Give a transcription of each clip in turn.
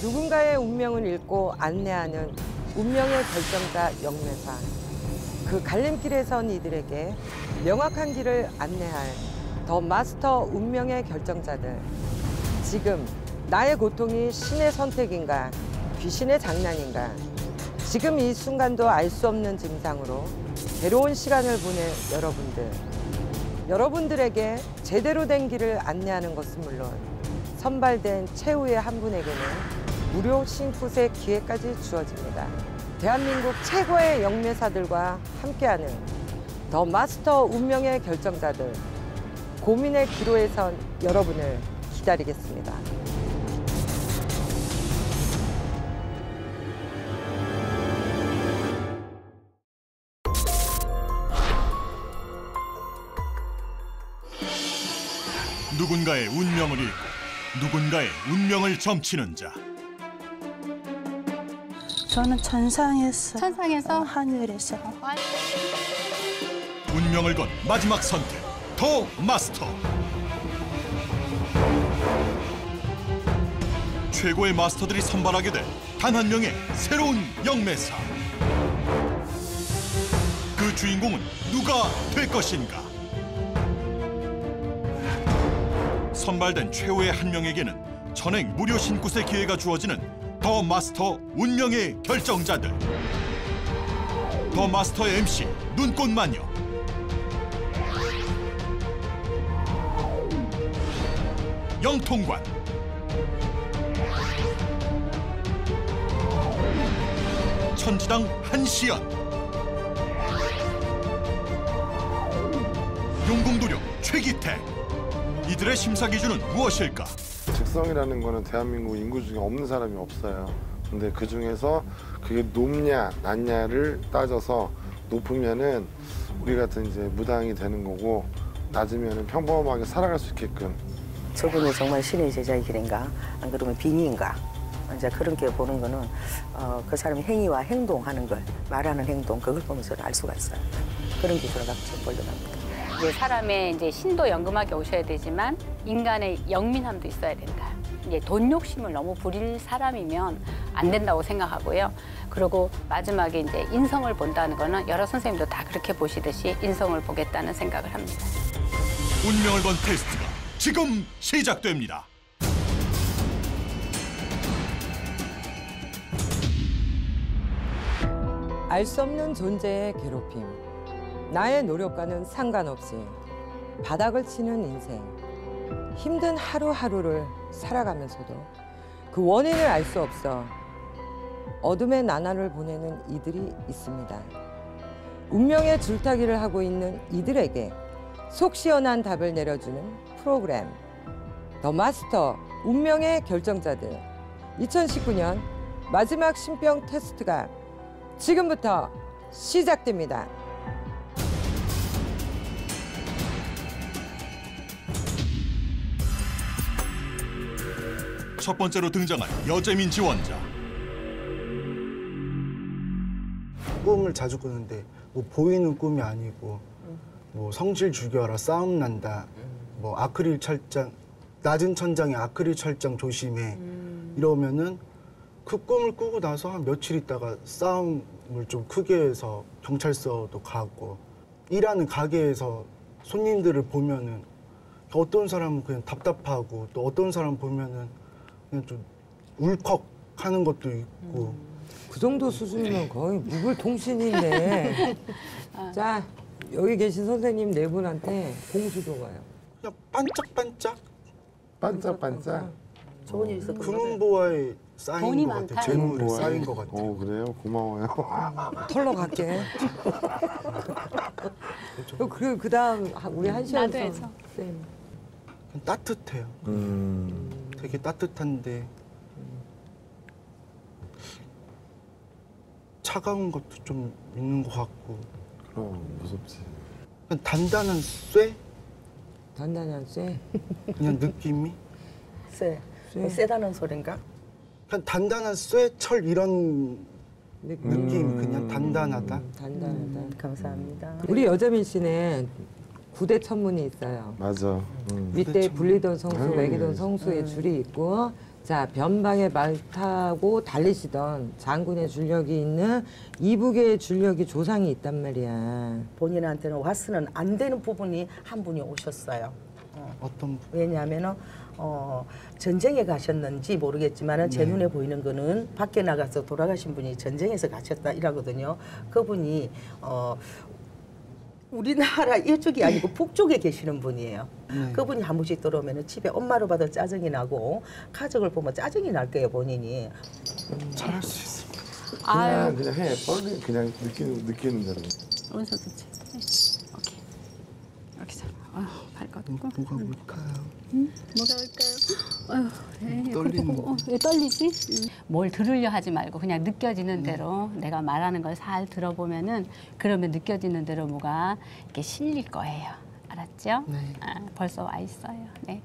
누군가의 운명을 읽고 안내하는 운명의 결정자 영매사. 그 갈림길에 선 이들에게 명확한 길을 안내할 더 마스터 운명의 결정자들. 지금 나의 고통이 신의 선택인가, 귀신의 장난인가. 지금 이 순간도 알 수 없는 증상으로 괴로운 시간을 보낼 여러분들. 여러분들에게 제대로 된 길을 안내하는 것은 물론 선발된 최후의 한 분에게는 무료 싱굿의 기회까지 주어집니다. 대한민국 최고의 영매사들과 함께하는 더 마스터 운명의 결정자들. 고민의 기로에 선 여러분을 기다리겠습니다. 누군가의 운명을 읽고 누군가의 운명을 점치는 자. 저는 천상에서. 천상에서? 하늘에서. 운명을 건 마지막 선택, 더 마스터. 최고의 마스터들이 선발하게 될 단 한 명의 새로운 영매사. 그 주인공은 누가 될 것인가? 선발된 최후의 한 명에게는 전액 무료 신굿의 기회가 주어지는 더 마스터 운명의 결정자들. 더 마스터의 MC 눈꽃마녀. 영통관. 천지당 한시연. 용궁도령 최기태. 이들의 심사 기준은 무엇일까? 직성이라는 거는 대한민국 인구 중에 없는 사람이 없어요. 근데 그 중에서 그게 높냐 낮냐를 따져서 높으면은 우리 같은 이제 무당이 되는 거고 낮으면은 평범하게 살아갈 수 있게끔. 저분이 정말 신의 제자의 길인가? 안 그러면 빙의인가? 이제 그렇게 보는 거는 그 사람의 행위와 행동하는 걸, 말하는 행동, 그걸 보면서 알 수가 있어요. 그런 기술을 갖고 보려고 합니다. 이제 사람의 이제 신도 영금하게 오셔야 되지만 인간의 영민함도 있어야 된다. 이제 돈 욕심을 너무 부릴 사람이면 안 된다고 생각하고요. 그리고 마지막에 이제 인성을 본다는 거는 여러 선생님도 다 그렇게 보시듯이 인성을 보겠다는 생각을 합니다. 운명을 건 테스트가 지금 시작됩니다. 알 수 없는 존재의 괴롭힘. 나의 노력과는 상관없이 바닥을 치는 인생. 힘든 하루하루를 살아가면서도 그 원인을 알 수 없어 어둠의 나날을 보내는 이들이 있습니다. 운명의 줄타기를 하고 있는 이들에게 속 시원한 답을 내려주는 프로그램 더 마스터 운명의 결정자들. 2019년 마지막 신병 테스트가 지금부터 시작됩니다. 첫 번째로 등장한 여재민 지원자. 꿈을 자주 꾸는데 뭐 보이는 꿈이 아니고 뭐 성질 죽여라, 싸움 난다, 뭐 아크릴 철장, 낮은 천장에 아크릴 철장 조심해 이러면은 그 꿈을 꾸고 나서 한 며칠 있다가 싸움을 좀 크게 해서 경찰서도 가고, 일하는 가게에서 손님들을 보면은 어떤 사람은 그냥 답답하고 또 어떤 사람 보면은 그냥 좀 울컥하는 것도 있고. 그 정도 수준이면 거의 무글통신인데. 자, 여기 계신 선생님 네 분한테 공수도 가요. 그냥 반짝반짝? 반짝반짝? 좋은 일 있었던 금은보화에 쌓인 돈이 것 같아요. 많다. 재물에 쌓인 것 같아요. 그래요? 고마워요. 털러 갈게. 그 다음 우리 한시연 나도 해줘. 쌤. 따뜻해요. 되게 따뜻한데 차가운 것도 좀 있는 것 같고. 그럼 무섭지. 그냥 단단한 쇠? 단단한 쇠. 그냥 느낌이? 쎄. 세다는 소린가? 그냥 단단한 쇠, 철 이런 느낌. 그냥 단단하다. 단단하다. 감사합니다. 우리 여재민 씨는 구대 천문이 있어요. 맞아. 밑에 불리던 성수, 아유, 매기던 성수의 줄이 있고 자, 변방에 말 타고 달리시던 장군의 줄력이 있는 이북의 줄력이 조상이 있단 말이야. 본인한테는 와서는 안 되는 부분이 한 분이 오셨어요. 어떤 왜냐하면은 전쟁에 가셨는지 모르겠지만은 제 눈에 보이는 거는 밖에 나가서 돌아가신 분이 전쟁에서 가셨다 이라거든요. 그분이 우리나라 이쪽이 아니고 북쪽에 계시는 분이에요. 그분이 한 번씩 들어오면은 집에 엄마로 봐도 짜증이 나고 가족을 보면 짜증이 날 거예요, 본인이. 잘할 수 있습니다. 그냥 해. 빨리 그냥 느끼는 대로. 오른손 그치. 오케이. 이렇게 잡아. 발 걷고. 뭐가 뭘까요? 뭐가 올까요? 아유, 네, 떨리는 왜 떨리지? 뭘 들으려 하지 말고 그냥 느껴지는 대로 내가 말하는 걸 잘 들어보면은 그러면 느껴지는 대로 뭐가 이렇게 실릴 거예요. 알았죠? 네. 벌써 와 있어요. 네.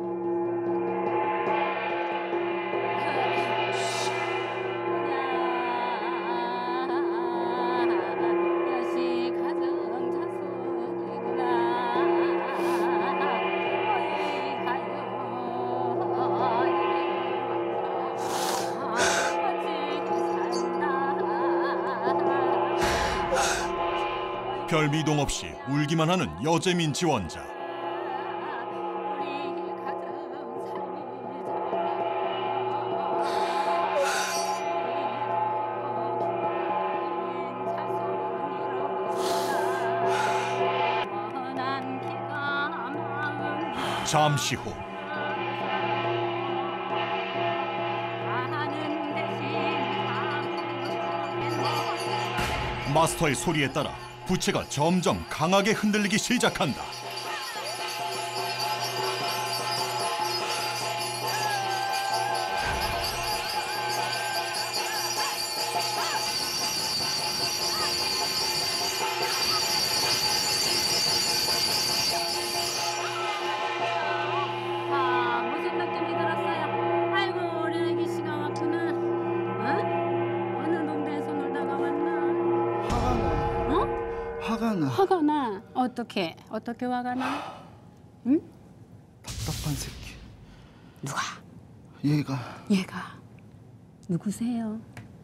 별 미동 없이 울기만 하는 여재민 지원자. 잠시 후 마스터의 소리에 따라 부채가 점점 강하게 흔들리기 시작한다. 무슨 느낌이 들었어요? 아이고 우리 애기 씨가 왔구나. 어? 어느 동네에서 놀다가 왔나? 화가 나. 어? 화가 나. 화가 나. 어떻게 화가 나? 응? 답답한 새끼. 누가? 얘가 누구세요?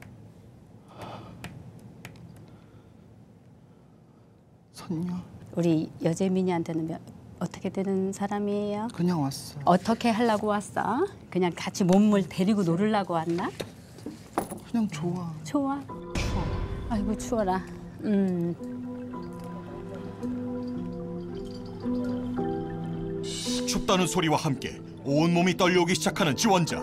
선녀. 우리 여재민이한테는 어떻게 되는 사람이에요? 그냥 왔어. 어떻게 하려고 왔어? 그냥 같이 몸을 데리고 놀으려고 왔나? 그냥 좋아. 추워? 아이고 추워라. 춥다는 소리와 함께 온몸이 떨려오기 시작하는 지원자.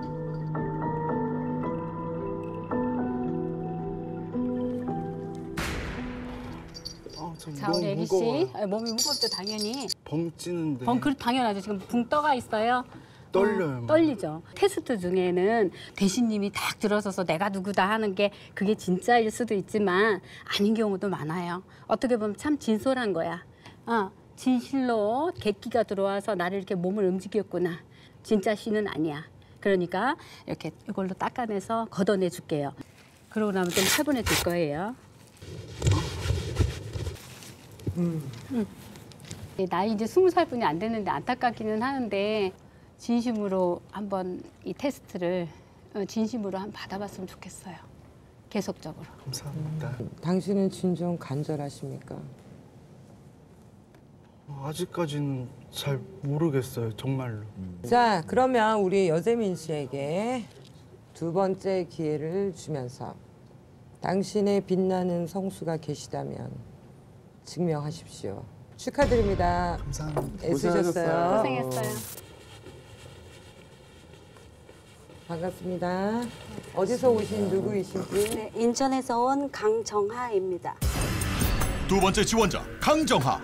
자 우리 애기 씨 몸이 무겁죠 당연히. 벙 찌는데. 그 당연하죠. 지금 붕 떠가 있어요. 떨려요. 막. 떨리죠. 테스트 중에는 대신님이 딱 들어서서 내가 누구다 하는 게 그게 진짜일 수도 있지만 아닌 경우도 많아요. 어떻게 보면 참 진솔한 거야. 진실로 객기가 들어와서 나를 이렇게 몸을 움직였구나. 진짜 씨는 아니야. 그러니까 이렇게 이걸로 닦아내서 걷어내 줄게요. 그러고 나면 좀 차분해질 거예요. 나이 이제 20살뿐이 안 됐는데 안타깝기는 하는데 진심으로 한번 이 테스트를 진심으로 한번 받아봤으면 좋겠어요. 계속적으로. 감사합니다. 당신은 진정 간절하십니까? 아직까지는 잘 모르겠어요, 정말로. 자, 그러면 우리 여재민 씨에게 두 번째 기회를 주면서 당신의 빛나는 성수가 계시다면 증명하십시오. 축하드립니다. 감사합니다. 애쓰셨어요. 고생했어요. 반갑습니다. 어디서 오신 누구이신지? 네, 인천에서 온 강정하입니다. 두 번째 지원자 강정하.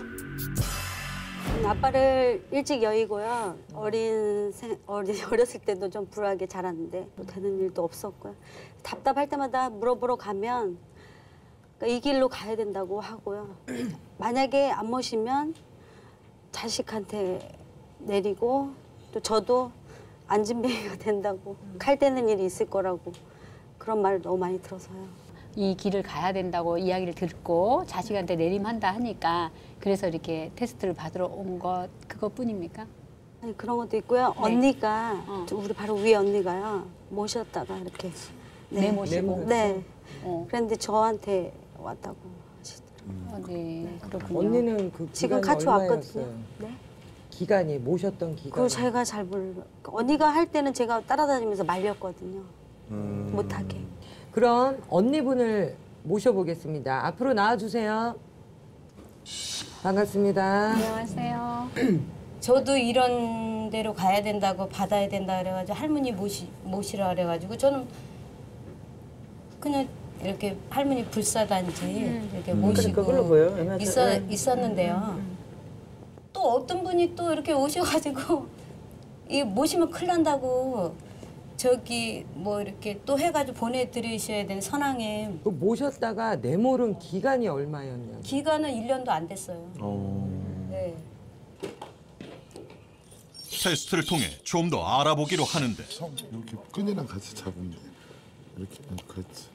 아빠를 일찍 여의고요. 어렸을 때도 좀 불우하게 자랐는데 또 되는 일도 없었고요. 답답할 때마다 물어보러 가면 그러니까 이 길로 가야 된다고 하고요. 만약에 안 모시면 자식한테 내리고 또 저도 안진뱅이가 된다고 칼대는 일이 있을 거라고 그런 말을 너무 많이 들어서요. 이 길을 가야 된다고 이야기를 듣고 자식한테 내림한다 하니까 그래서 이렇게 테스트를 받으러 온 것 그것뿐입니까? 아니, 그런 것도 있고요. 언니가 우리 바로 위에 언니가요 모셨다가 이렇게 내모시고. 네. 그런데 저한테 왔다고 하시더라고요. 네, 그렇군요. 언니는 그 지금 기간이 같이 얼마였어요? 왔거든요. 네. 기간이 모셨던 기간. 그걸 제가 잘 몰라. 언니가 할 때는 제가 따라다니면서 말렸거든요. 못하게. 그럼 언니분을 모셔보겠습니다. 앞으로 나와주세요. 반갑습니다. 안녕하세요. 저도 이런 데로 가야 된다고 받아야 된다 그래가지고 할머니 모시라 그래가지고 저는 그냥 이렇게 할머니 불사단지 이렇게 모시고 그걸로 보여요. 있었는데요. 또 어떤 분이 또 이렇게 오셔가지고 이 모시면 큰일 난다고 저기 뭐 이렇게 또 해가지고 보내드리셔야 되는 선왕에 그 모셨다가 내모른 기간이 얼마였냐고. 기간은 1년도 안 됐어요. 네. 테스트를 통해 좀 더 알아보기로 하는데 이렇게 끈이랑 같이 잡으면 돼. 이렇게 그렇지.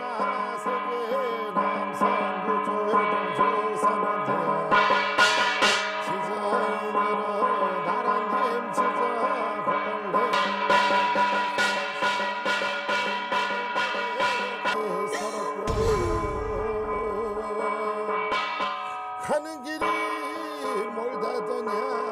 가는 길이 멀다더냐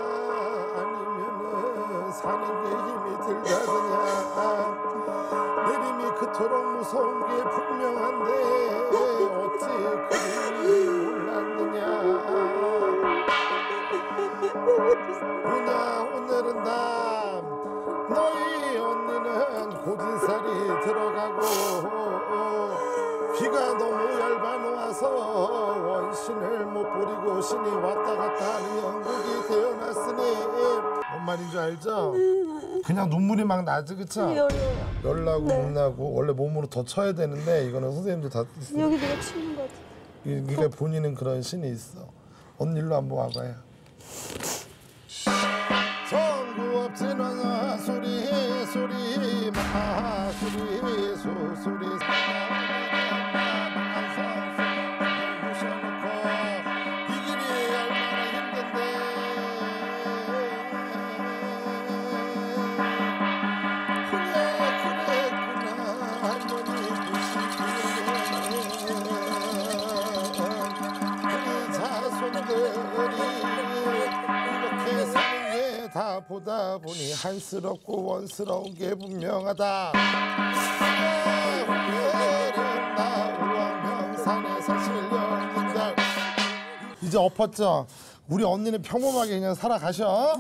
아니면은 사는 게 힘이 들다더냐 내림이 그토록 무서운 게 분명한데 어찌 그리 몰랐느냐 뭐냐 오늘은 나 너희 언니는 고진살이 들어가고 귀가 너무 얇아놓아서 원신을 못 부리고 신이 왔다 갔다 하는 영국이 되어났으니 뭔 말인지 알죠? 그냥 눈물이 막 나지 그쵸? 열나고 못나고 원래 몸으로 더 쳐야 되는데 이거는 선생님들 다 여기 내가 치는 거지. 이게 본인은 그런 신이 있어. 언니 일로 한번 와봐요. 전구 없지는 소리 소리 마 소리 소리 이 길이 얼마나 힘든데 그랬구나 할머니 우리 자손들이 이렇게 사는 게 다 보다 보니 한스럽고 원스러운 게 분명하다. 오늘은 나 우왕명산에서 실령인달 이제 엎었죠? 우리 언니는 평범하게 그냥 살아가셔.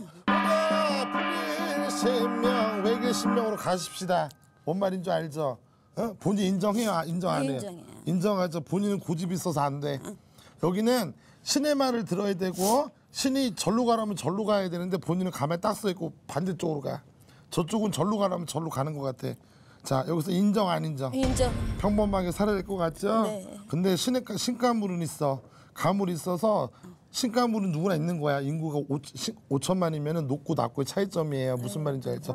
불일신명 외길신명으로 가십시다. 뭔 말인 줄 알죠? 어? 본인 인정해요? 인정 안 해요? 인정해요. 인정하죠. 본인은 고집이 있어서 안 돼. 여기는 신의 말을 들어야 되고 신이 절로 가라면 절로 가야 되는데 본인은 가만히 딱 서 있고 반대쪽으로 가. 저쪽은 절로 가라면 절로 가는 것 같아. 자 여기서 인정 안 인정? 인정. 평범하게 살아야 될 것 같죠? 네. 근데 신가물은 있어. 가물이 있어서 신가물은 누구나 있는 거야. 인구가 5천만이면 높고 낮고의 차이점이에요. 무슨 말인지 알죠?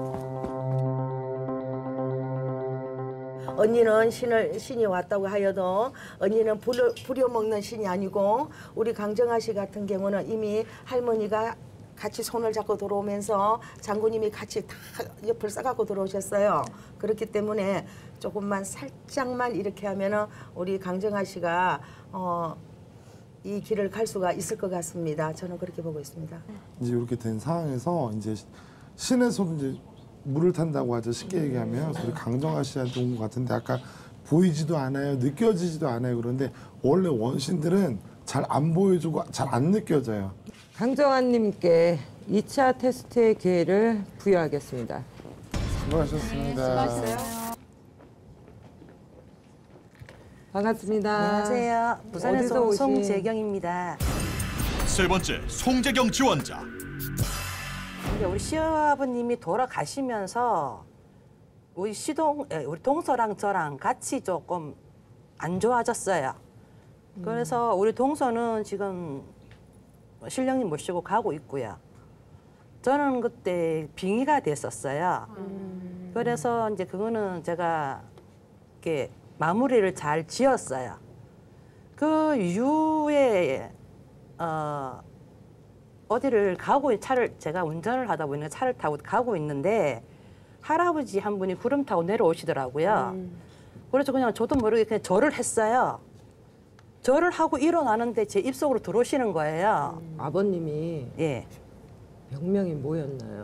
언니는 신이 왔다고 하여도 언니는 부려먹는 신이 아니고 우리 강정아 씨 같은 경우는 이미 할머니가 같이 손을 잡고 들어오면서 장군님이 같이 다 옆을 싸갖고 들어오셨어요. 그렇기 때문에 조금만 살짝만 이렇게 하면은 우리 강정아 씨가 이 길을 갈 수가 있을 것 같습니다. 저는 그렇게 보고 있습니다. 이제 이렇게 된 상황에서 이제 신에서도 이제 물을 탄다고 하죠. 쉽게 얘기하면 우리 강정아 씨한테 온 것 같은데 아까 보이지도 않아요. 느껴지지도 않아요. 그런데 원래 원신들은 잘 안 보여주고 잘 안 느껴져요. 강정환님께 2차 테스트의 기회를 부여하겠습니다. 수고하셨습니다. 반갑습니다. 안녕하세요. 부산에서 어디서 온 오신- 송재경입니다. 세 번째 송재경 지원자. 근데 우리 시아버님이 돌아가시면서 우리 동서랑 저랑 같이 조금 안 좋아졌어요. 그래서 우리 동서는 지금 신령님 모시고 가고 있고요. 저는 그때 빙의가 됐었어요. 그래서 이제 그거는 제가 이렇게 마무리를 잘 지었어요. 그 이후에 어디를 차를 제가 운전을 하다 보니까 차를 타고 가고 있는데 할아버지 한 분이 구름 타고 내려오시더라고요. 그래서 그냥 저도 모르게 그냥 절을 했어요. 절을 하고 일어나는데 제 입속으로 들어오시는 거예요. 아버님이 예. 병명이 뭐였나요?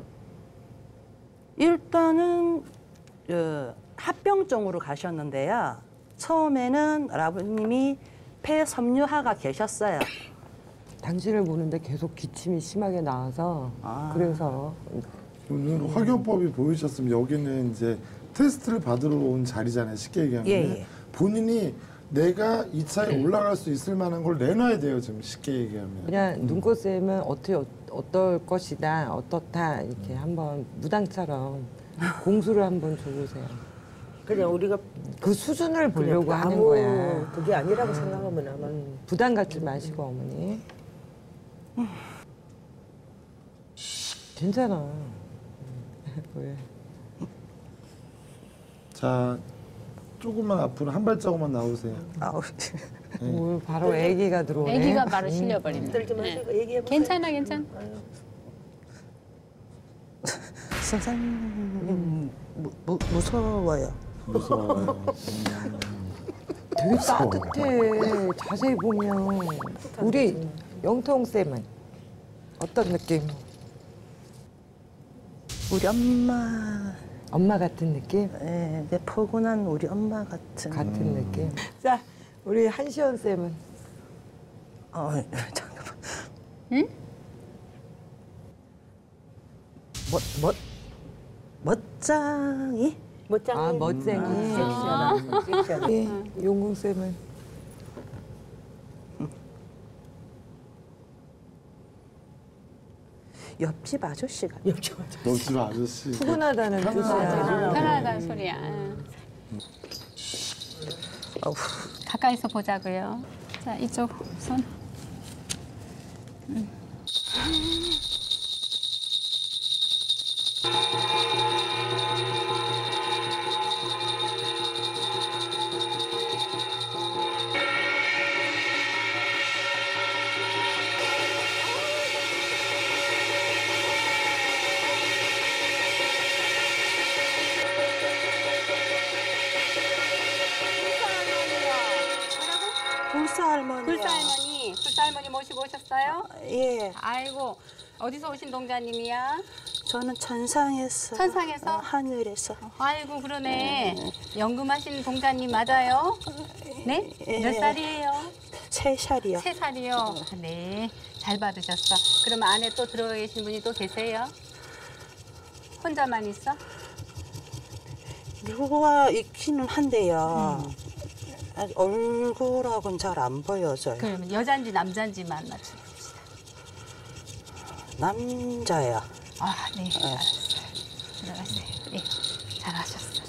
일단은 합병증으로 가셨는데요. 처음에는 아버님이 폐섬유화가 계셨어요. 당신을 보는데 계속 기침이 심하게 나와서 그래서 오늘 확연법이 보이셨으면 여기는 이제 테스트를 받으러 온 자리잖아요. 쉽게 얘기하면 예. 본인이 내가 이 차에 올라갈 수 있을 만한 걸 내놔야 돼요. 지금 쉽게 얘기하면. 그냥 눈꽃쌤은 어떨 것이다, 어떻다 이렇게 한번 무당처럼 공수를 한번 줘보세요. 그냥 우리가 그 수준을 보려고 그냥 하는 아무 거야. 그게 아니라고 생각하면 아마 부담 갖지 마시고 어머니. 괜찮아. 왜? 자, 조금만 앞으로 한 발자국만 나오세요. 뭘 바로 아기가 들어오네. 아기가 바로 실려버립니다. 들지 마시고 얘기해 보세요. 괜찮아, 괜찮아. 선생님 무서워요. 무서워요. 되게 따뜻해. 자세히 보면. 우리 영통쌤은 어떤 느낌? 우리 엄마 같은 느낌? 내 포근한 우리 엄마 같은. 같은 느낌. 자, 우리 한시원 쌤은 잠깐만. 응? 멋쟁이? 아 멋쟁이. 섹시하다. 예, 용궁 쌤은 옆집 아저씨가. 옆집 아저씨. 푸근하다는 뜻이야. 편하다는 소리야. 가까이서 보자고요. 자, 이쪽 손. 불사할머니 모시고 오셨어요? 예. 아이고, 어디서 오신 동자님이야? 저는 천상에서. 천상에서? 하늘에서. 아이고, 그러네. 연금하신 동자님 맞아요? 네? 몇 살이에요? 3살이요. 3살이요? 네, 잘 받으셨어. 그러면 안에 또 들어가 계신 분이 또 계세요? 혼자만 있어? 누가 있기는 한데요. 아직 얼굴하고는 잘 안 보여져요. 그러면 여잔지 남잔지만 맞춰봅시다. 남자야. 아, 네, 알았어요. 들어가세요. 네, 잘하셨어요.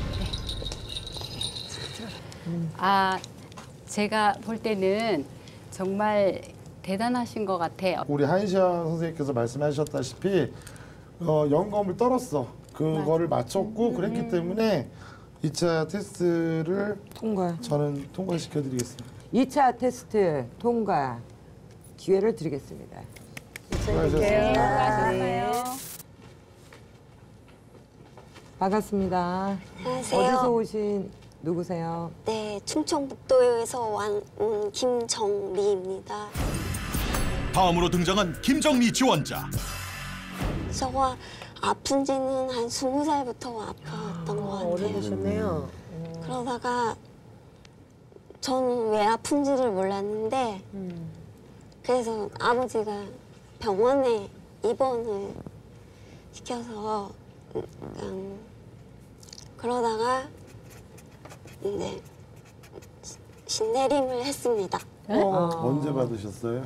네. 아, 제가 볼 때는 정말 대단하신 것 같아요. 우리 한시아 선생님께서 말씀하셨다시피 영검을 떨었어. 그거를 맞췄고 그랬기 때문에 2차 테스트를 통과. 저는 통과시켜드리겠습니다. 2차 테스트 통과 기회를 드리겠습니다. 수고하셨습니다. 수고하셨어요. 반갑습니다. 안녕하세요. 어디서 오신 누구세요? 네, 충청북도에서 온 김정리입니다. 다음으로 등장한 김정리 지원자. 저가 아픈 지는 한 20살부터 아팠던 것 같아요. 오래되셨네요. 그러다가 저는 왜 아픈지를 몰랐는데 그래서 아버지가 병원에 입원을 시켜서 그러다가 이제 신내림을 했습니다. 언제 받으셨어요?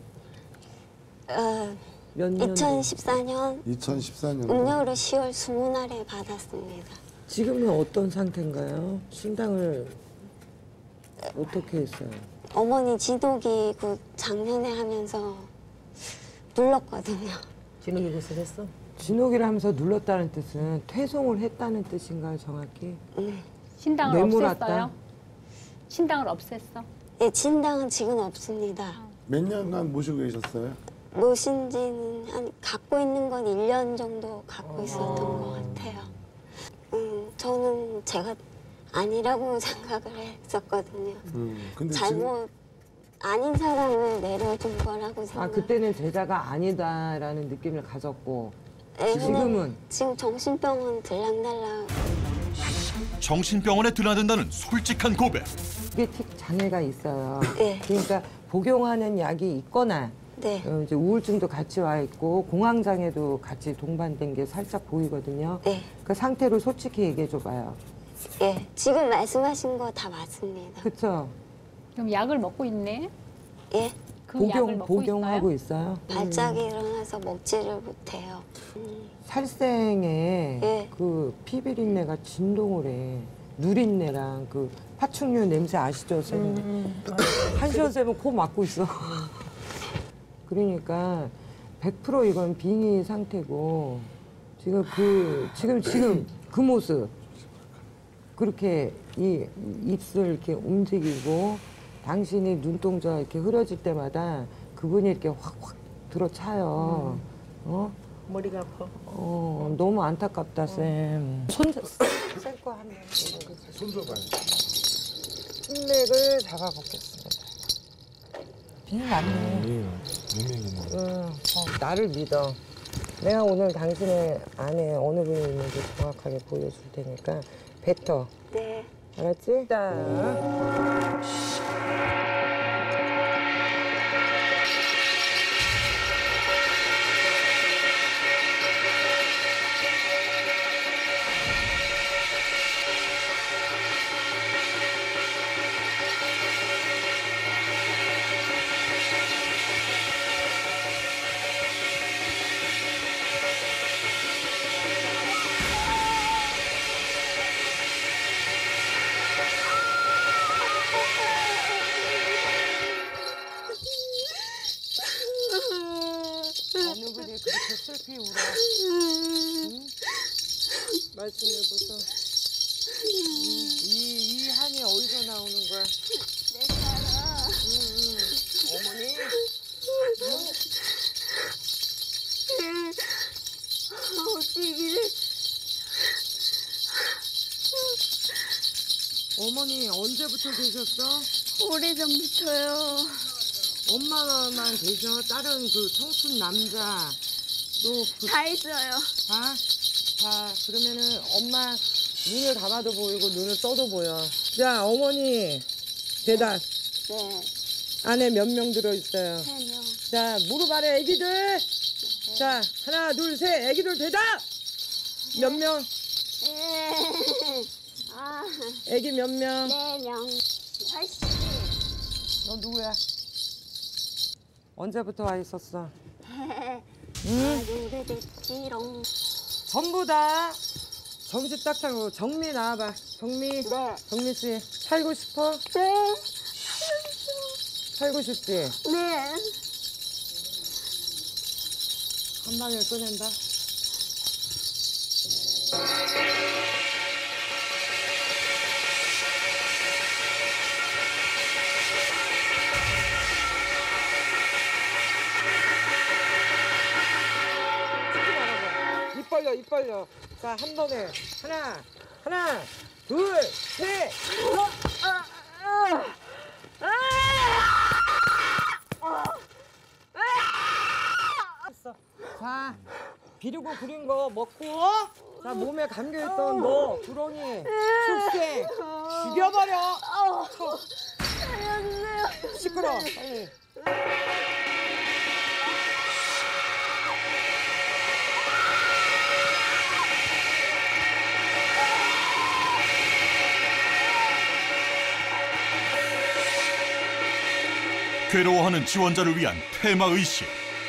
몇 년? 2014년 2014년. 음력으로 10월 20날에 받았습니다. 지금은 어떤 상태인가요? 신당을 어떻게 했어요? 어머니 지도기구 작년에 하면서 눌렀거든요. 진욱이 굿을 했어? 진옥이를 하면서 눌렀다는 뜻은 퇴송을 했다는 뜻인가요, 정확히? 신당을 뇌물았다? 없앴어요? 신당을 없앴어? 예, 진당은 지금 없습니다. 몇 년간 모시고 계셨어요? 모신 지는 갖고 있는 건 1년 정도 갖고 있었던 것 같아요. 저는 제가 아니라고 생각을 했었거든요. 근데 잘못 아닌 사람을 내려준 거라고 생각. 아 그때는 제자가 아니다라는 느낌을 가졌고 네, 지금은 지금 정신병원 들락날락. 정신병원에 드나든다는 솔직한 고백. 소개팅 장애가 있어요. 네. 그러니까 복용하는 약이 있거나 네. 이제 우울증도 같이 와 있고 공황 장애도 같이 동반된 게 살짝 보이거든요. 네. 그 상태로 솔직히 얘기해 줘봐요. 예, 지금 말씀하신 거 다 맞습니다. 그렇죠? 그럼 약을 먹고 있네? 예, 그 약을 먹고 복용하고 있어요? 발작이 일어나서 먹지를 못해요. 살생에 예. 그 피비린내가 진동을 해. 누린내랑 그 파충류 냄새 아시죠, 쌤? 한시원 쌤은 코 막고 있어. 그러니까 100% 이건 빙의 상태고 지금 그 모습 그렇게 이 입술 이렇게 움직이고 당신이 눈동자 이렇게 흐려질 때마다 그분이 이렇게 확확 들어차요. 어? 머리가 아파. 너무 안타깝다, 쌤. 쌤거 한번 손줘봐요. 인맥을 잡아보겠습니다. 빙 맞네. 나를 믿어. 내가 오늘 당신의 안에 어느 분이 있는지 정확하게 보여줄 테니까 뱉어. 네. 알았지? 자. 어느 분이 그렇게 슬피 울어? 응? 말씀해보소. 이 한이 어디서 나오는 거야? 내 딸아. 어머니? 어찌기를. 어머니 언제부터 계셨어? 오래전부터요. 엄마만 계셔? 다른 그 청춘 남자 또 다 있어요. 다? 자 그러면은 엄마 눈을 감아도 보이고 눈을 떠도 보여. 자 어머니 대답. 네. 안에 몇 명 들어있어요? 3명. 자 무릎 아래 애기들. 자 하나 둘 셋 애기들 대답. 몇 명? 네. 아, 애기 몇 명? 4명. 아이씨. 너 누구야? 언제부터 와 있었어? 아주 오래됐지롱. 전부 다 정신 딱 차고 정미 나와봐. 정미. 네. 정미 씨 살고 싶어? 네. 살고 싶지? 네. 한 방에 꺼낸다. 입 벌려. 자, 한 번에. 하나, 둘, 셋. 됐어. 자, 비르고 그린 거 먹고. 자, 몸에 감겨있던 너, 구렁이, 출생, 죽여버려. 시끄러. 빨리. 괴로워하는 지원자를 위한 테마 의식.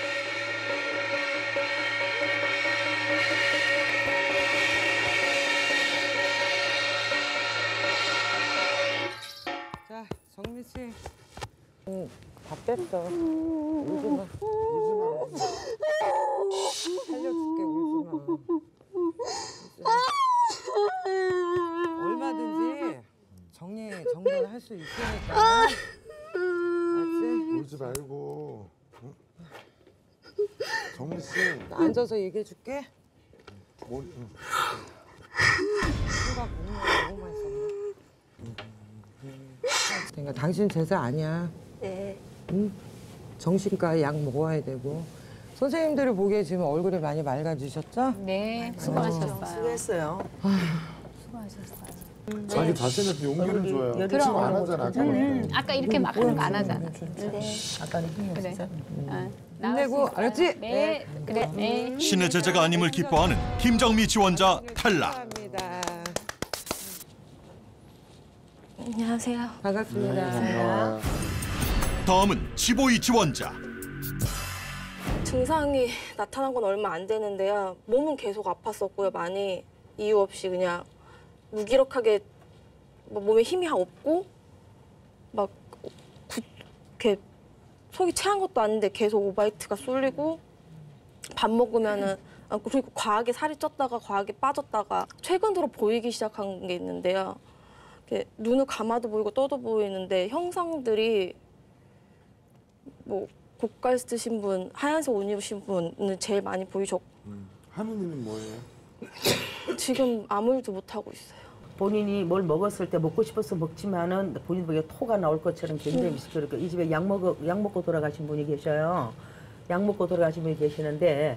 자, 정미 씨. 다 뺐어. 울지 마. 살려줄게, 울지 마. 얼마든지 정리할 수 있으니까. 알았지? 울지 말고. 경미 씨. 나 앉아서 얘기해 줄게. 머리, 수박 먹는 거 너무 맛있었네. 그러니까 당신 제사 아니야. 네. 응? 정신과 약 먹어야 되고. 선생님들이 보기에 지금 얼굴이 많이 맑아지셨죠? 네, 수고하셨어요. 수고했어요. 자기 자신한테 용기를 줘요. 그럼. 지금 안 하잖아. 아까 보니까. 아까 이렇게 막 하는 거 안 하잖아. 네. 아까는 힘이 그래. 없었어. 힘내고, 알았지? 네, 그래. 네. 신의 제자가 아님을 기뻐하는 김정미 지원자 탈락. 감사합니다. 안녕하세요. 반갑습니다. 다음은 지보이 지원자. 증상이 나타난 건 얼마 안 되는데요. 몸은 계속 아팠었고요. 많이 이유 없이 그냥 무기력하게 뭐 몸에 힘이 없고 막 이렇게 속이 체한 것도 아닌데 계속 오바이트가 쏠리고 밥 먹으면은 그리고 과하게 살이 쪘다가 과하게 빠졌다가 최근 들어 보이기 시작한 게 있는데요. 이렇게 눈을 감아도 보이고 떠도 보이는데 형상들이 뭐 고깔 쓰신 분, 하얀색 옷 입으신 분은 제일 많이 보이셨고 하는 일은 뭐예요? 지금 아무 일도 못 하고 있어요. 본인이 뭘 먹었을 때 먹고 싶어서 먹지만은 본인 보기에 토가 나올 것처럼 굉장히 미스터리고 이 집에 약 먹고 돌아가신 분이 계셔요. 약 먹고 돌아가신 분이 계시는데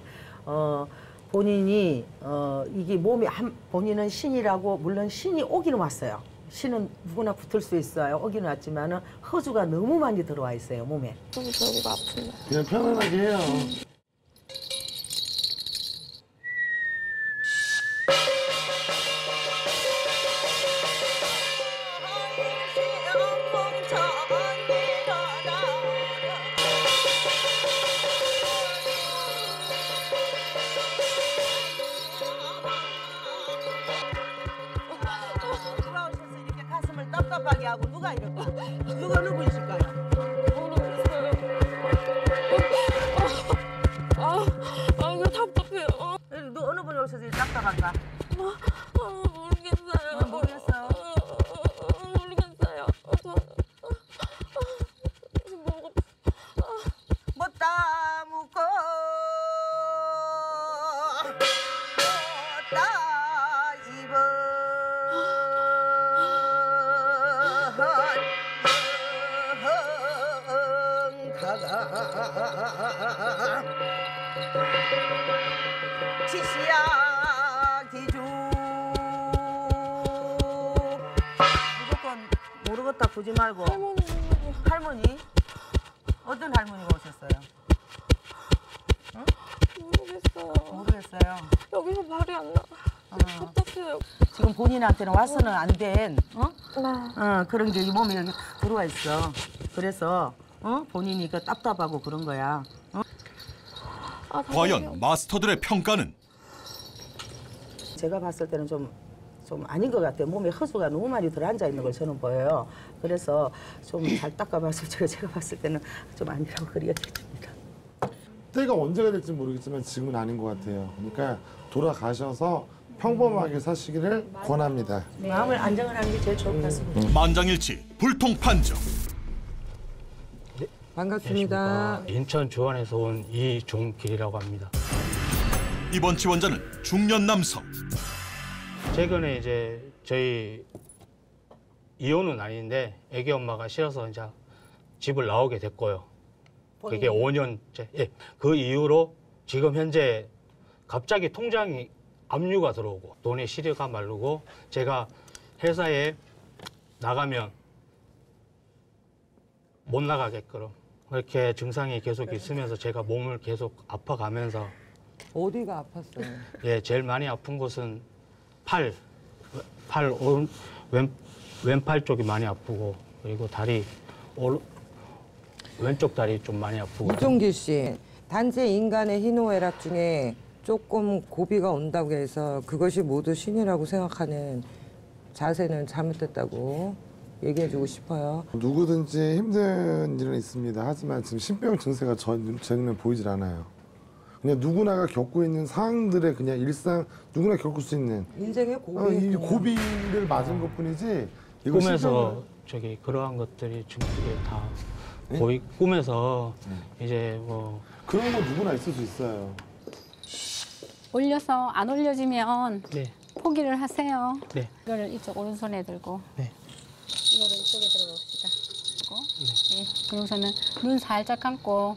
본인이 이게 몸이 본인은 신이라고 물론 신이 오기는 왔어요. 신은 누구나 붙을 수 있어요. 오기는 왔지만은 허주가 너무 많이 들어와 있어요 몸에. 좀 저기가 아픈데. 그냥 편안하게 해요. 누가 오셔서 이렇게 가슴을 답답하게 하고 누가 이럴까? 누가 어느 분이실까요? 모르겠어요. 이거 답답해요. 너 어느 분이 오셔서 이렇게 답답할까? 모르겠어요. 모르겠어. 모르겠어요. 못다 묻고 못다 입어 가가 지시야 기주 무조건 모르겠다 보지 말고 할머니 어떤 할머니가 오셨어요? 모르겠어요. 여기서 말이 안 나가. 답답해요. 지금 본인한테는 와서는 안 된 그런 게 이 몸에 여기 다 들어와 있어. 그래서 본인이 그 답답하고 그런 거야. 과연 마스터들의 평가는? 제가 봤을 때는 좀 아닌 것 같아요. 몸에 허수가 너무 많이 들어앉아 있는 걸 저는 보여요. 그래서 좀 잘 닦아봐서 제가 봤을 때는 좀 아니라고 그려집니다. 때가 언제가 될지 모르겠지만 지금은 아닌 것 같아요. 그러니까 돌아가셔서 평범하게 사시기를 권합니다. 마음을 안정을 하는 게 제일 좋을 것 같습니다. 만장일치 불통 판정. 반갑습니다. 인천 주안에서 온 이종길이라고 합니다. 이번 지원자는 중년 남성. 최근에 이제 저희 이혼은 아닌데 애기 엄마가 싫어서 이제 집을 나오게 됐고요. 그게 5년째. 예. 그 이후로 지금 현재 갑자기 통장이 압류가 들어오고 돈의 시리가 마르고 제가 회사에 나가면 못 나가게끔 그렇게 증상이 계속 있으면서 제가 몸을 계속 아파가면서 어디가 아팠어요? 예, 제일 많이 아픈 곳은 왼팔 쪽이 많이 아프고 그리고 다리 왼쪽 다리 좀 많이 아프고. 이종길 씨, 단지 인간의 희노애락 중에 조금 고비가 온다고 해서 그것이 모두 신이라고 생각하는 자세는 잘못됐다고 얘기해주고 싶어요. 누구든지 힘든 일은 있습니다. 하지만 지금 신병 증세가 제 눈에 보이질 않아요. 그냥 누구나가 겪고 있는 상황들의 그냥 일상 누구나 겪을 수 있는 인생의 고비. 이 고비를 맞은 것뿐이지. 이거 꿈에서 저기 그러한 것들이 지금 이게 다 꿈에서 이제 뭐 그런 거 누구나 있을 수 있어요. 올려서 안 올려지면 네. 포기를 하세요. 네. 이거를 이쪽 오른손에 들고 네. 이거를 이쪽에 들어봅시다. 그리고 네. 그러고서는 눈 살짝 감고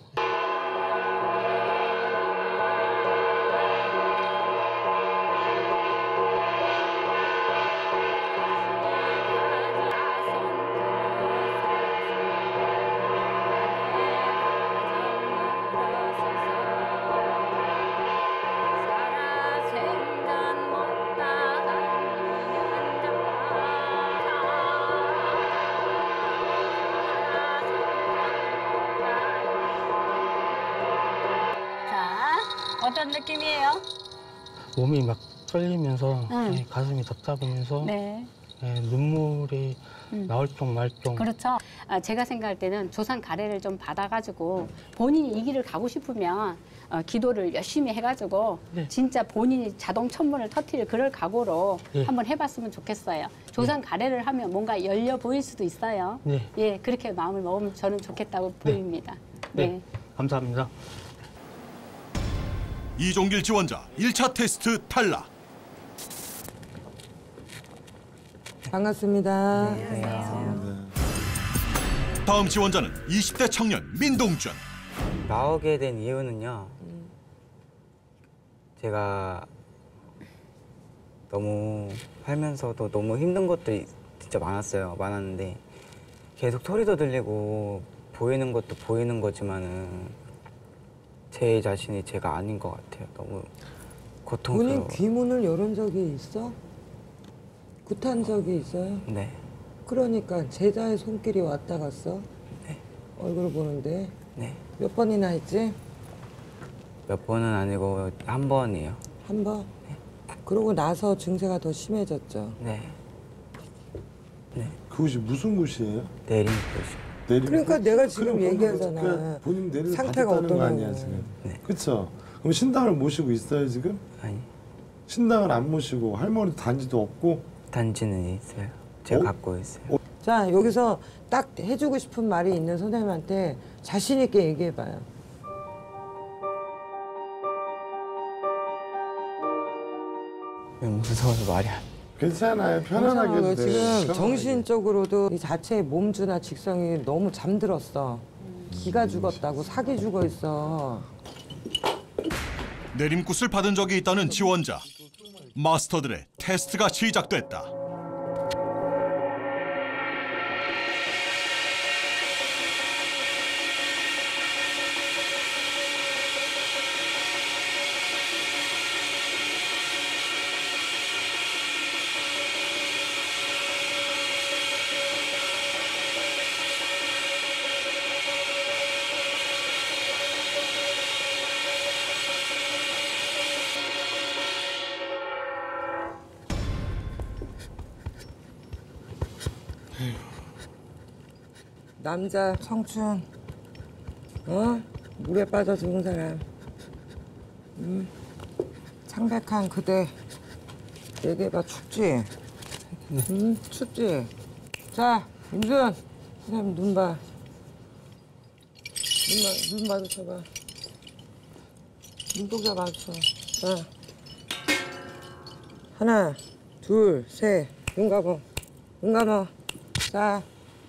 어떤 느낌이에요? 몸이 막 떨리면서 응. 예, 가슴이 답답하면서 네. 예, 눈물이 나올 쪽 말 쪽. 그렇죠. 제가 생각할 때는 조상 가래를 좀 받아가지고 본인이 이 길을 가고 싶으면 기도를 열심히 해가지고 네. 진짜 본인이 자동 천문을 터뜨릴 그럴 각오로 네. 한번 해봤으면 좋겠어요. 조상 가래를 하면 뭔가 열려 보일 수도 있어요. 네. 예, 그렇게 마음을 먹으면 저는 좋겠다고 보입니다. 네. 감사합니다. 이종길 지원자 1차 테스트 탈락. 반갑습니다. 다음 지원자는 20대 청년 민동준. 나오게 된 이유는요. 제가 너무 살면서도 너무 힘든 것들이 진짜 많았는데 계속 소리도 들리고 보이는 것도 보이는 거지만은 제 자신이 제가 아닌 것 같아요. 너무 고통스러워요. 본인 귀문을 열은 적이 있어? 굿한 적이 있어요? 네. 그러니까 제자의 손길이 왔다 갔어? 네. 얼굴 보는데 네. 몇 번이나 했지? 몇 번은 아니고 한 번이요. 한 번? 그러고 나서 증세가 더 심해졌죠? 네. 네. 그곳이 무슨 곳이에요? 내림굿이요. 그러니까 내가 지금 얘기하잖아. 그러니까 본인 내리를 상태가 받았다는 거 어떠냐고. 아니야 지금. 네. 그렇죠. 그럼 신당을 모시고 있어요 지금? 아니. 신당을 안 모시고 할머니 단지도 없고? 단지는 있어요. 제가 갖고 있어요. 자, 여기서 딱 해주고 싶은 말이 있는 선생님한테 자신 있게 얘기해봐요. 무서워서 말이 안. 괜찮아요. 편안하게 해도 돼요. 지금 편안하게. 정신적으로도 이 자체의 몸주나 직성이 너무 잠들었어. 기가 죽었다고 사기 죽어 있어. 내림굿을 받은 적이 있다는 지원자. 마스터들의 테스트가 시작됐다. 남자 청춘, 물에 빠져 죽은 사람, 창백한 그대, 얘기해봐. 춥지? 춥지? 자, 윤준, 선생님 눈 봐. 눈 마주쳐봐. 눈동자 마주쳐. 자, 하나, 둘, 셋, 눈 감어. 눈 감어. 자.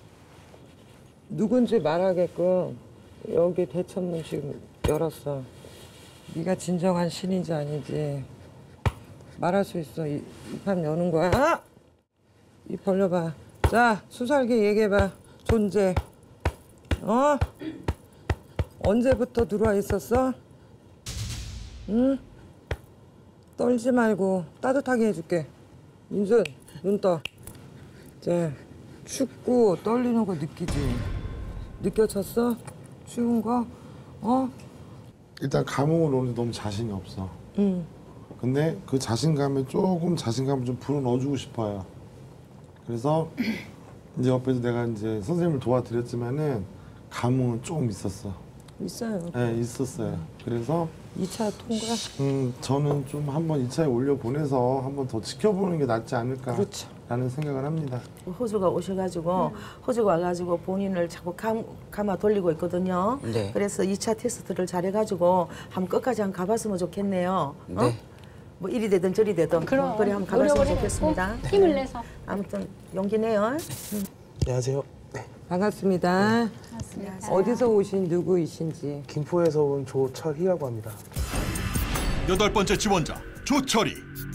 누군지 말하게끔 여기 대천문 지금 열었어. 네가 진정한 신인지 아닌지 말할 수 있어. 입함 여는 거야. 입 벌려봐. 자, 수살기 얘기해봐. 존재. 언제부터 들어와 있었어? 응? 떨지 말고 따뜻하게 해줄게. 민준, 눈 떠. 자, 춥고 떨리는 거 느끼지? 느껴졌어? 추운 거? 일단 감옥을 오는데 너무 자신이 없어. 응. 근데 그 자신감에 조금 자신감을 좀 불어넣어주고 싶어요. 그래서 이제 옆에서 내가 이제 선생님을 도와드렸지만은 감흥은 조금 있었어. 있어요. 네, 있었어요. 그래서 2차 통과? 저는 좀 한번 2차에 올려보내서 한번 더 지켜보는 게 낫지 않을까 그렇죠. 라는 생각을 합니다. 호주가 오셔가지고 호주가 와가지고 본인을 자꾸 감아 돌리고 있거든요. 네. 그래서 2차 테스트를 잘해가지고 한번 끝까지 한번 가봤으면 좋겠네요. 네. 뭐 이리 되든 저리 되든 그럼 그래 한번 가봤으면 노력을 좋겠습니다. 해갖고 힘을 내서. 아무튼 용기 내요. 안녕하세요. 반갑습니다. 어디서 오신 누구이신지. 김포에서 온 조철희라고 합니다. 8번째 지원자 조철이.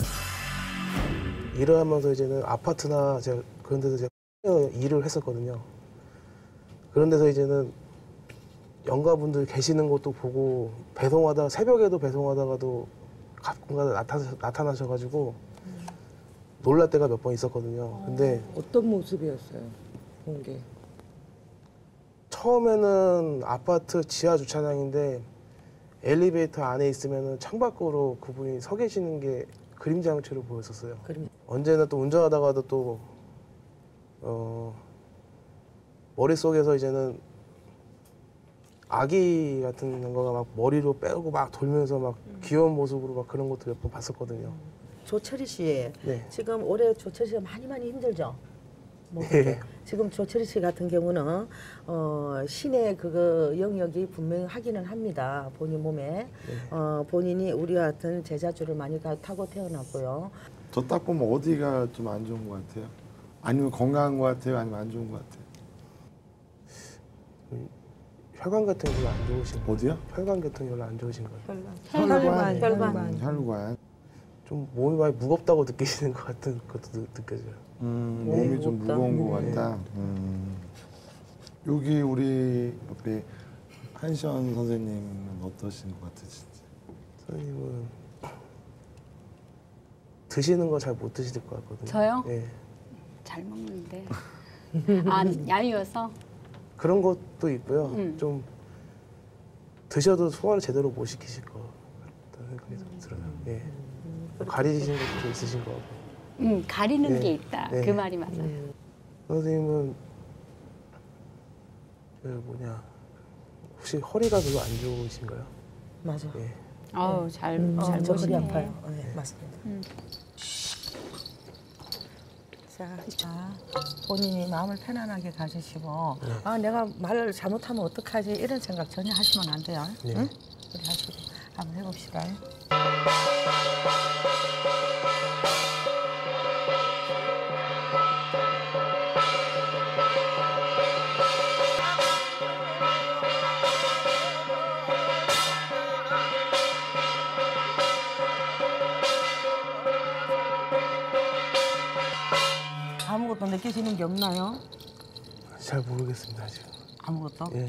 일을 하면서 이제는 아파트나 제가 그런 데서 제가 일을 했었거든요. 그런 데서 이제는 영가분들 계시는 것도 보고 배송하다 새벽에도 배송하다가도 가끔가다 나타나셔가지고 놀랄 때가 몇 번 있었거든요. 근데 어떤 모습이었어요? 본 게. 처음에는 아파트 지하 주차장인데 엘리베이터 안에 있으면은 창밖으로 그분이 서 계시는 게 그림자 형체로 보였었어요. 언제나 또 운전하다가도 또 머릿속에서 이제는 아기 같은 거가 막 머리로 빼고 막 돌면서 막 귀여운 모습으로 막 그런 것도 몇 번 봤었거든요. 조철희 씨, 네. 지금 올해 조철희 씨가 많이 힘들죠? 네. 지금 조철희 씨 같은 경우는 신의 그거 영역이 분명히 하기는 합니다. 본인 몸에. 본인이 우리와 같은 제자주를 많이 타고 태어났고요. 저 딱 보면 어디가 좀 안 좋은 것 같아요? 아니면 건강한 것 같아요? 아니면 안 좋은 것 같아요? 혈관 같은 게 별로 안 좋으신 거예요? 어디요? 혈관 같은 게 별로 안 좋으신 거예요? 혈관. 좀 몸이 많이 무겁다고 느끼시는 것 같은 것도 느껴져요. 몸이 좀 무거운 것 같다. 여기 우리 한시원 선생님은 어떠신 것 같으신지? 선생님은 드시는 거 잘 못 드실 것 같거든요. 저요? 네. 잘 먹는데. 아, 야유여서? 그런 것도 있고요. 좀 드셔도 소화를 제대로 못 시키실 것 같다는 생각이 좀 들어요. 예. 가리시는 것도 좀 있으신 것 같고. 가리는 네. 게 있다. 네. 그 말이 맞아요. 선생님은 혹시 허리가 별로 안 좋으신가요? 맞아. 예. 아우, 잘 저 허리 보시네. 아파요. 네, 맞습니다. 자, 본인이 마음을 편안하게 가지시고 아 내가 말을 잘못하면 어떡하지 이런 생각 전혀 하시면 안 돼요. 네. 응? 그래 하시고 한번 해봅시다. 아무것도 느끼시는 게 없나요? 잘 모르겠습니다 지금. 아무것도? 예.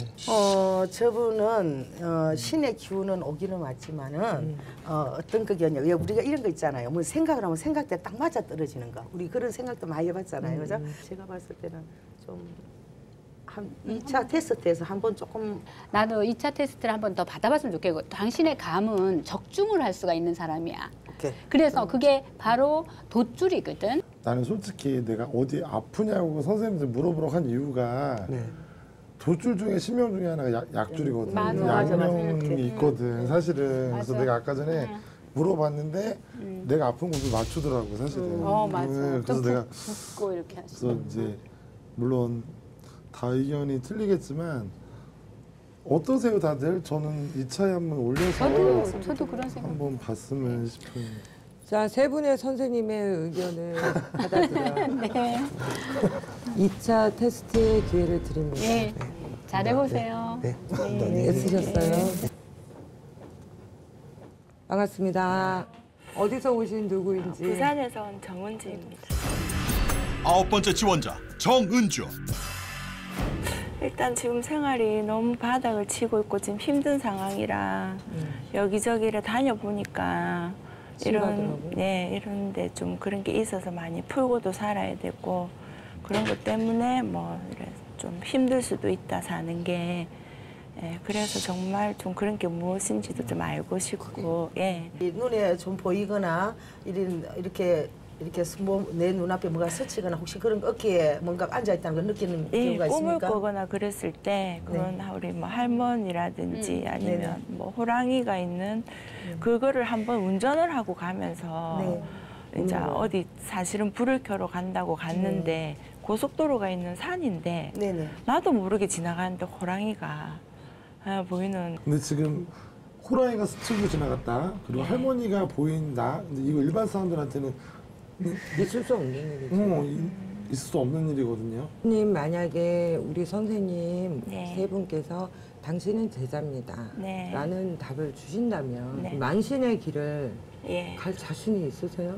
저분은 신의 기운은 오기는 왔지만은 어떤 그게냐 우리가 이런 거 있잖아요. 뭐 생각을 하면 생각대로 딱 맞아 떨어지는 거. 우리 그런 생각도 많이 해봤잖아요. 그죠? 제가 봤을 때는 좀 한 2차 테스트에서 한번 조금 나도 2차 테스트를 한 번 더 받아봤으면 좋겠고 당신의 감은 적중을 할 수가 있는 사람이야. 오케이. 그래서 그게 바로 돛줄이거든. 나는 솔직히 내가 어디 아프냐고 선생님들 물어보러 한 이유가 돛줄 중에 신명 중에 하나가 약줄이거든. 맞아. 양명이 있거든 사실은. 그래서 맞아. 내가 아까 전에 물어봤는데 내가 아픈 곳을 맞추더라고 사실은. 맞아. 그래서 내가 붓고 이렇게 하시고. 그래서 이제 물론 다 의견이 틀리겠지만 어떠세요 다들? 저는 2차에 한번 올려서 저도 그런 생각. 한번 봤으면 싶어요. 자, 세 분의 선생님의 의견을 받아들여. 네. 2차 테스트의 기회를 드립니다. 네. 잘해보세요. 네. 애쓰셨어요. 반갑습니다. 어디서 오신 누구인지. 부산에서 온 정은지입니다. 9번째 지원자 정은주. 일단 지금 생활이 너무 바닥을 치고 있고 지금 힘든 상황이라 여기저기를 다녀보니까 이런데 좀 그런 게 있어서 많이 풀고도 살아야 되고 그런 것 때문에 뭐 좀 힘들 수도 있다 사는 게 그래서 정말 좀 그런 게 무엇인지도 좀 알고 싶고 눈에 좀 보이거나 이렇게 이렇게 내 눈앞에 뭐가 스치거나 혹시 그런 어깨에 뭔가 앉아 있다는 걸 느끼는 경우가 꿈을 있습니까? 꾸거나 그랬을 때 그건 우리 뭐 할머니라든지 아니면 네네. 뭐 호랑이가 있는 그거를 한번 운전을 하고 가면서 이제 어디 사실은 불을 켜러 간다고 갔는데 고속도로가 있는 산인데 나도 모르게 지나가는데 호랑이가 보이는. 근데 지금 호랑이가 스치고 지나갔다. 그리고 할머니가 보인다. 근데 이거 일반 사람들한테는 있을 수 없는 일이죠. 있을 수 없는 일이거든요. 선생님, 만약에 우리 선생님 세 분께서 당신은 제자입니다 라는 답을 주신다면 만신의 길을 갈 자신이 있으세요?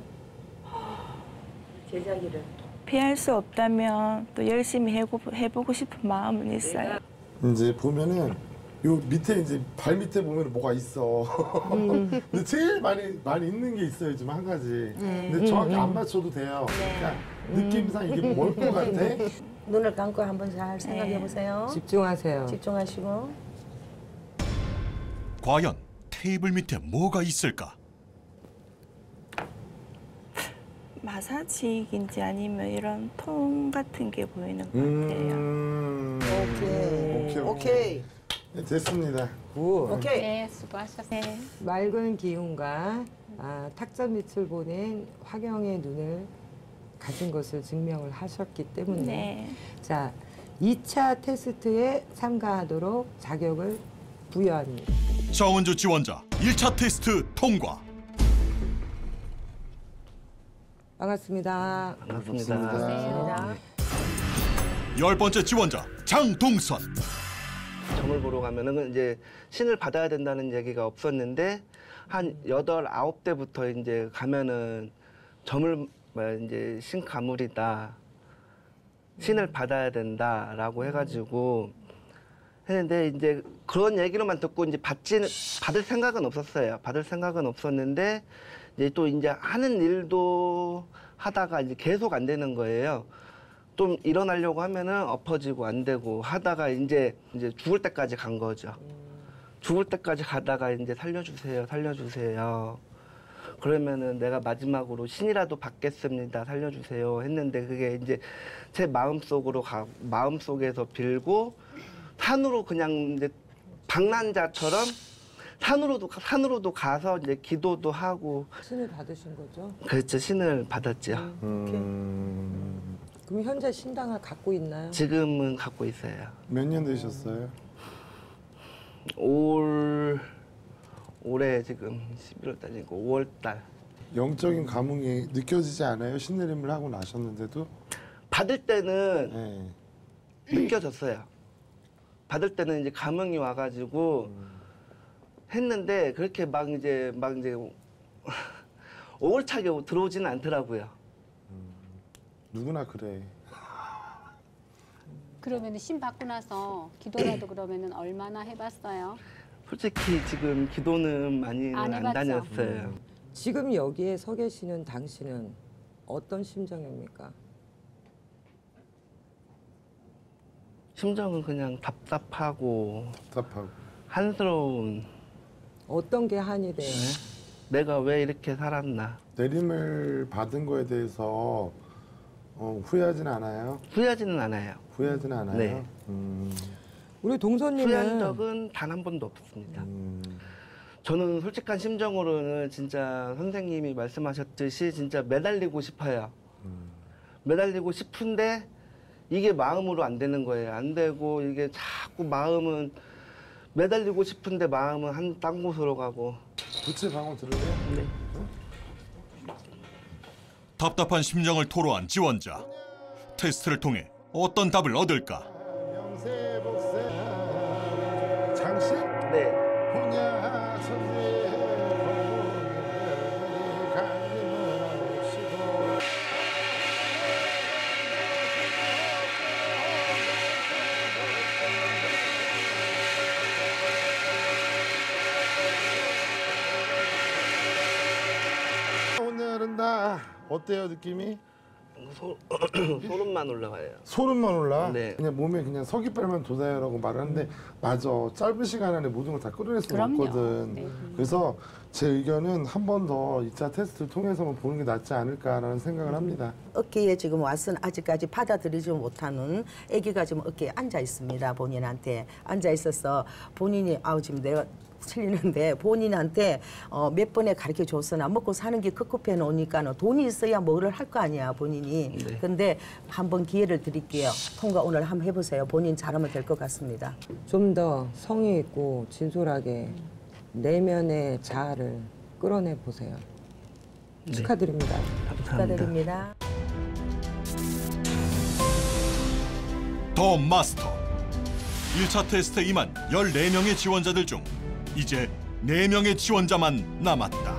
제자 길을 피할 수 없다면 또 열심히 해보고 싶은 마음은 있어요. 이제 보면은 요 밑에 이제 발 밑에 보면 뭐가 있어. 근데 제일 많이 있는 게 있어요. 지금 한 가지. 근데 정확히 안 맞춰도 돼요. 그러니까 느낌상 이게 뭘 것 같아? 눈을 감고 한번 잘 생각해 보세요. 집중하세요. 집중하시고. 과연 테이블 밑에 뭐가 있을까? 마사지기인지 아니면 이런 통 같은 게 보이는 것 같아요. 오케이. 네, 됐습니다. 오케이. 네, 수고하셨어요. 맑은 기운과 탁자 밑을 보낸 화경의 눈을 가진 것을 증명을 하셨기 때문에 자, 2차 테스트에 참가하도록 자격을 부여합니다. 정은주 지원자 1차 테스트 통과. 반갑습니다. 반갑습니다. 10번째 지원자 장동선. 점을 보러 가면은 이제 신을 받아야 된다는 얘기가 없었는데 한 8, 9대부터 이제 가면은 점을 이제 신 가물이다. 신을 받아야 된다라고 해가지고 했는데 이제 그런 얘기로만 듣고 이제 받을 생각은 없었어요. 받을 생각은 없었는데 이제 또 이제 하는 일도 하다가 이제 계속 안 되는 거예요. 좀 일어나려고 하면은 엎어지고 안 되고 하다가 이제 죽을 때까지 간 거죠. 죽을 때까지 가다가 이제 살려주세요. 그러면은 내가 마지막으로 신이라도 받겠습니다. 살려주세요. 했는데 그게 이제 제 마음속에서 빌고 산으로 그냥 이제 방랑자처럼 산으로도 가서 이제 기도도 하고. 신을 받으신 거죠? 그렇죠. 신을 받았죠. 그럼 현재 신당을 갖고 있나요? 지금은 갖고 있어요. 몇 년 되셨어요? 올해 지금 11월 달이고 5월 달. 영적인 감흥이 느껴지지 않아요? 신내림을 하고 나셨는데도? 받을 때는 느껴졌어요. 받을 때는 이제 감흥이 와가지고 했는데 그렇게 막 이제 오글차게 들어오지는 않더라고요. 누구나 그래. 그러면 신 받고 나서 기도라도 그러면은 얼마나 해봤어요? 솔직히 지금 기도는 많이는 안 다녔어요. 지금 여기에 서 계시는 당신은 어떤 심정입니까? 심정은 그냥 답답하고 한스러운. 어떤 게 한이 돼요? 내가 왜 이렇게 살았나. 내림을 받은 거에 대해서 후회하진 않아요? 후회하지는 않아요. 후회하지는 않아요? 네. 우리 동서님은 후회한 적은 단 한 번도 없습니다. 저는 솔직한 심정으로는 진짜 선생님이 말씀하셨듯이 진짜 매달리고 싶어요. 매달리고 싶은데 이게 마음으로 안 되는 거예요. 안 되고 이게 자꾸 마음은 매달리고 싶은데 마음은 딴 곳으로 가고. 부채 방언 들을래요? 네. 답답한 심정을 토로한 지원자. 테스트를 통해 어떤 답을 얻을까? 장씨? 네. 오늘은 나 어때요 느낌이? 소름만 올라와요. 소름만 올라? 네. 그냥 몸에 그냥 서깃발만 돋아요라고 말하는데 맞아. 짧은 시간 안에 모든 걸 다 끌어낼 수는 없거든. 네. 그래서 제 의견은 한 번 더 2차 테스트를 통해서만 보는 게 낫지 않을까라는 생각을 합니다. 어깨에 지금 왓슨 아직까지 받아들이지 못하는 아기가 지금 어깨에 앉아 있습니다. 본인한테 앉아 있어서 본인이 지금 내가 틀리는데 본인한테 몇 번에 가르쳐 줬으나 먹고 사는 게 급급해 놓으니까 돈이 있어야 뭐를 할 거 아니야 본인이. 네. 근데 한번 기회를 드릴게요. 통과 오늘 한번 해보세요. 본인 잘하면 될 것 같습니다. 좀 더 성의 있고 진솔하게 내면의 자아를 끌어내 보세요. 네. 축하드립니다. 축하드립니다. 더 마스터 1차 테스트에 임한 14명의 지원자들 중 이제 4명의 지원자만 남았다.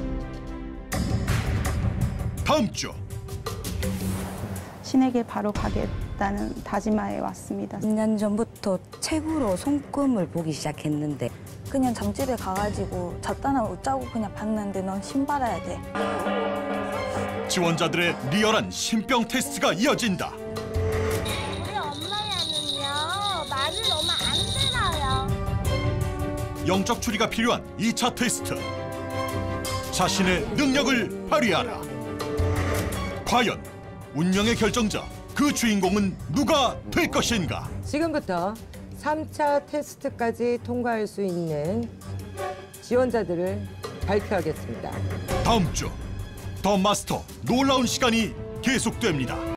다음 주 신에게 바로 가겠다는 다짐하에 왔습니다. 2년 전부터 책으로 손금을 보기 시작했는데 그냥 점집에 가가지고 잡다나 웃자고 그냥 봤는데 넌 신 받아야 돼. 지원자들의 리얼한 신병 테스트가 이어진다. 우리 엄마야는요 말을 너무 안 들어요. 영적 추리가 필요한 2차 테스트. 자신의 능력을 발휘하라. 과연 운명의 결정자 그 주인공은 누가 될 것인가? 지금부터 3차 테스트까지 통과할 수 있는 지원자들을 발표하겠습니다. 다음 주 더 마스터 놀라운 시간이 계속됩니다.